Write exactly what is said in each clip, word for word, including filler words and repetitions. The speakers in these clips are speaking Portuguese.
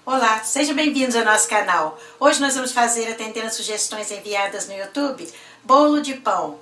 Olá, sejam bem-vindos ao nosso canal. Hoje nós vamos fazer, atendendo as sugestões enviadas no YouTube, bolo de pão.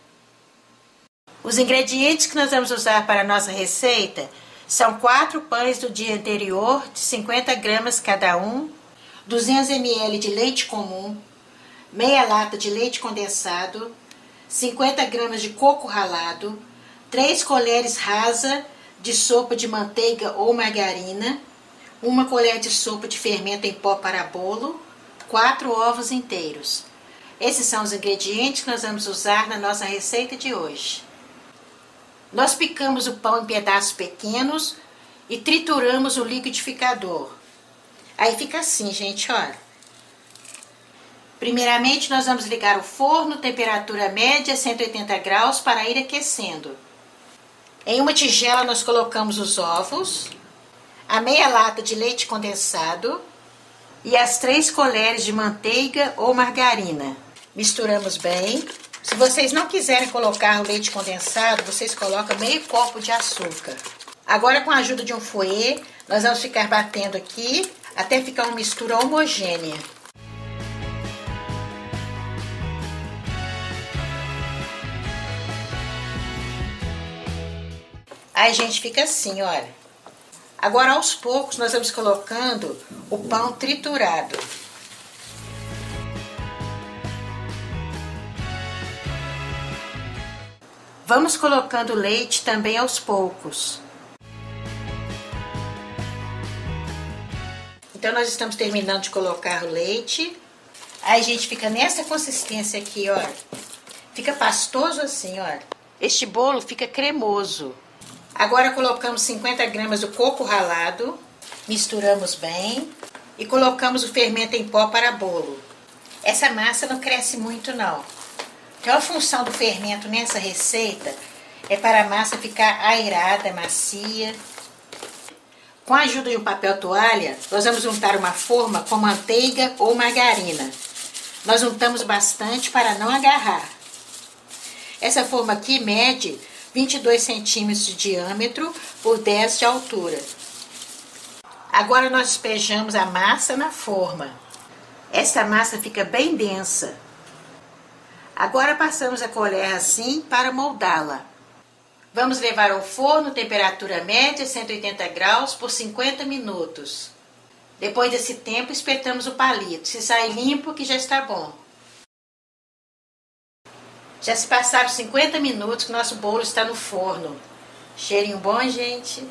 Os ingredientes que nós vamos usar para a nossa receita são quatro pães do dia anterior, de cinquenta gramas cada um, duzentos mililitros de leite comum, meia lata de leite condensado, cinquenta gramas de coco ralado, três colheres rasas de sopa de manteiga ou margarina, uma colher de sopa de fermento em pó para bolo, quatro ovos inteiros. Esses são os ingredientes que nós vamos usar na nossa receita de hoje. Nós picamos o pão em pedaços pequenos e trituramos o liquidificador. Aí fica assim, gente, olha. Primeiramente, nós vamos ligar o forno, temperatura média, cento e oitenta graus, para ir aquecendo. Em uma tigela, nós colocamos os ovos, a meia lata de leite condensado e as três colheres de manteiga ou margarina. Misturamos bem. Se vocês não quiserem colocar o leite condensado, vocês colocam meio copo de açúcar. Agora, com a ajuda de um fouet, nós vamos ficar batendo aqui até ficar uma mistura homogênea. Aí, gente, fica assim, olha. Agora, aos poucos, nós vamos colocando o pão triturado. Vamos colocando o leite também aos poucos. Então, nós estamos terminando de colocar o leite. Aí, gente, fica nessa consistência aqui, olha. Fica pastoso assim, olha. Este bolo fica cremoso. Agora colocamos cinquenta gramas do coco ralado, misturamos bem e colocamos o fermento em pó para bolo. Essa massa não cresce muito não. Então a função do fermento nessa receita é para a massa ficar aerada, macia. Com a ajuda de um papel toalha, nós vamos untar uma forma com manteiga ou margarina. Nós untamos bastante para não agarrar. Essa forma aqui mede vinte e dois centímetros de diâmetro por dez de altura. Agora nós despejamos a massa na forma. Essa massa fica bem densa. Agora passamos a colher assim para moldá-la. Vamos levar ao forno, temperatura média, cento e oitenta graus, por cinquenta minutos. Depois desse tempo, espetamos o palito. Se sair limpo, que já está bom. Já se passaram cinquenta minutos que nosso bolo está no forno. Cheirinho bom, gente?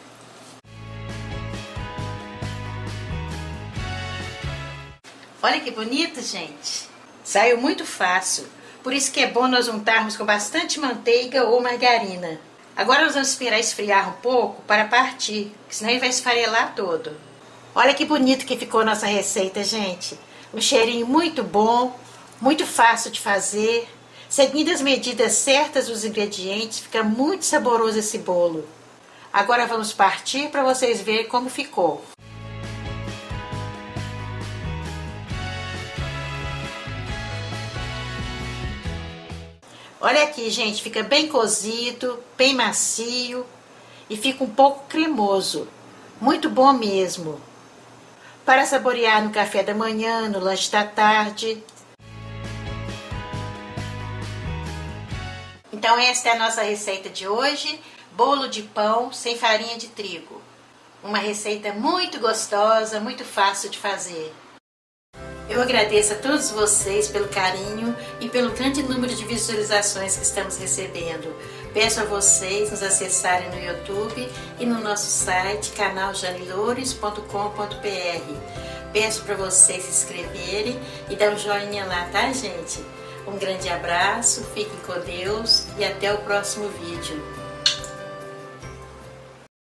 Olha que bonito, gente. Saiu muito fácil. Por isso que é bom nós untarmos com bastante manteiga ou margarina. Agora nós vamos esperar esfriar um pouco para partir, senão ele vai esfarelar todo. Olha que bonito que ficou nossa receita, gente. Um cheirinho muito bom, muito fácil de fazer. Seguindo as medidas certas dos ingredientes, fica muito saboroso esse bolo. Agora vamos partir para vocês verem como ficou. Olha aqui, gente, fica bem cozido, bem macio e fica um pouco cremoso. Muito bom mesmo. Para saborear no café da manhã, no lanche da tarde. Então esta é a nossa receita de hoje, bolo de pão sem farinha de trigo. Uma receita muito gostosa, muito fácil de fazer. Eu agradeço a todos vocês pelo carinho e pelo grande número de visualizações que estamos recebendo. Peço a vocês nos acessarem no YouTube e no nosso site, canal jane loures ponto com ponto br. Peço para vocês se inscreverem e dar um joinha lá, tá, gente? Um grande abraço, fiquem com Deus e até o próximo vídeo.